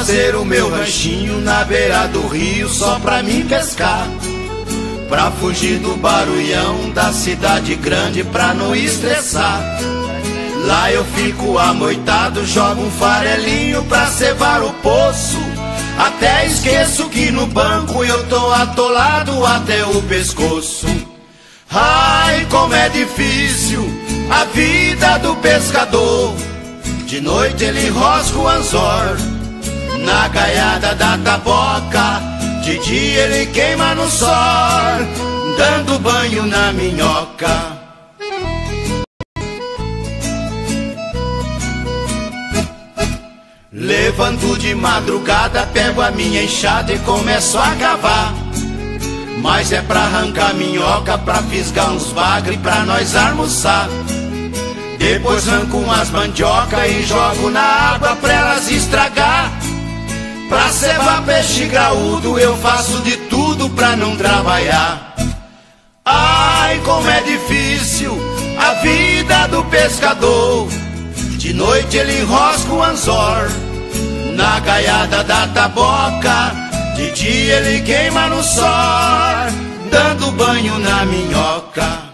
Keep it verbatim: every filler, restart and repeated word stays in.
fazer o meu ranchinho na beira do rio só pra mim pescar, pra fugir do barulhão da cidade grande, pra não estressar. Lá eu fico amoitado, jogo um farelinho pra cevar o poço, até esqueço que no banco eu tô atolado até o pescoço. Ai, como é difícil a vida do pescador, de noite ele enrosca o anzor na gaiada da taboca, de dia ele queima no sol, dando banho na minhoca. Levanto de madrugada, pego a minha enxada e começo a cavar, mas é pra arrancar minhoca, pra fisgar uns bagre pra nós almoçar. Depois arranco umas mandioca e jogo na água pra elas estragar. Pra cevar peixe graúdo eu faço de tudo pra não trabalhar. Ai, como é difícil a vida do pescador, de noite ele enrosca o anzor na gaiada da taboca, de dia ele queima no sol, dando banho na minhoca.